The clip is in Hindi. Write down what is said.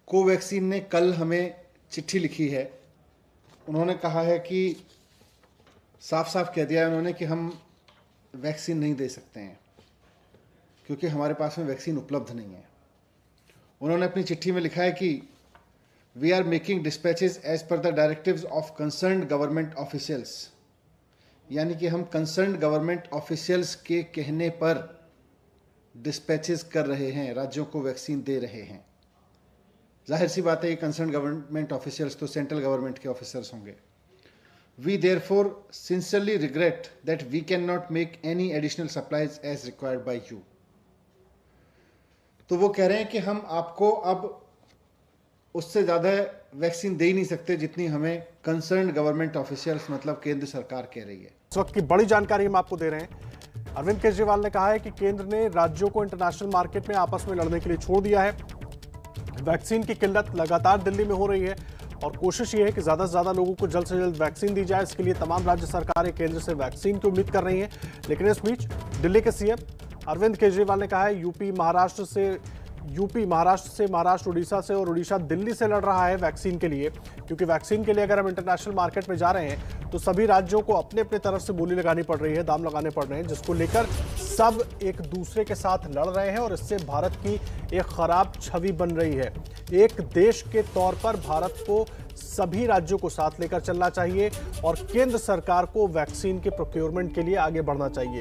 कोवैक्सीन ने कल हमें चिट्ठी लिखी है। उन्होंने कहा है कि साफ साफ कह दिया है उन्होंने कि हम वैक्सीन नहीं दे सकते हैं क्योंकि हमारे पास में वैक्सीन उपलब्ध नहीं है। उन्होंने अपनी चिट्ठी में लिखा है कि we are making dispatches as per the directives of concerned government officials, यानी कि हम कंसर्न्ड गवर्नमेंट ऑफिशियल्स के कहने पर डिस्पैचेस कर रहे हैं, राज्यों को वैक्सीन दे रहे हैं। जाहिर सी बात है ये कंसर्न गवर्नमेंट ऑफिशियल्स तो सेंट्रल गवर्नमेंट के ऑफिसर्स होंगे। We therefore sincerely regret that we can not make any additional supplies as required by you. तो वो कह रहे हैं कि हम आपको अब उससे ज़्यादा वैक्सीन दे ही नहीं सकते जितनी हमें कंसर्न गवर्नमेंट ऑफिशियल्स मतलब केंद्र सरकार कह रही है। इस वक्त की बड़ी जानकारी हम आपको दे रहे हैं। अरविंद केजरीवाल ने कहा है कि केंद्र ने राज्यों को इंटरनेशनल मार्केट में आपस में लड़ने के लिए छोड़ दिया है। वैक्सीन की किल्लत लगातार दिल्ली में हो रही है और कोशिश ये है कि ज्यादा से ज्यादा लोगों को जल्द से जल्द वैक्सीन दी जाए। इसके लिए तमाम राज्य सरकारें केंद्र से वैक्सीन की उम्मीद कर रही हैं। लेकिन इस बीच दिल्ली के सीएम अरविंद केजरीवाल ने कहा है यूपी महाराष्ट्र से, महाराष्ट्र उड़ीसा से और उड़ीसा दिल्ली से लड़ रहा है वैक्सीन के लिए, क्योंकि वैक्सीन के लिए अगर हम इंटरनेशनल मार्केट में जा रहे हैं तो सभी राज्यों को अपने अपने तरफ से बोली लगानी पड़ रही है, दाम लगाने पड़ रहे हैं, जिसको लेकर सब एक दूसरे के साथ लड़ रहे हैं और इससे भारत की एक खराब छवि बन रही है। एक देश के तौर पर भारत को सभी राज्यों को साथ लेकर चलना चाहिए और केंद्र सरकार को वैक्सीन के प्रोक्योरमेंट के लिए आगे बढ़ना चाहिए।